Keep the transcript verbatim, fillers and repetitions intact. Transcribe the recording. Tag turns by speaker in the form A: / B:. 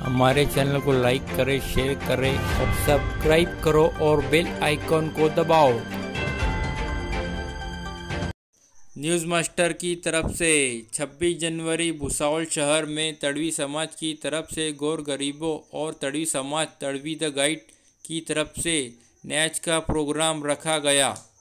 A: हमारे चैनल को लाइक करें, शेयर करें और सब्सक्राइब करो और बेल आइकॉन को दबाओ। न्यूज़ मास्टर की तरफ से छब्बीस जनवरी भुसावल शहर में तड़वी समाज की तरफ से गौर गरीबों और तड़वी समाज तड़वी द गाइड की तरफ से नाच का प्रोग्राम रखा गया।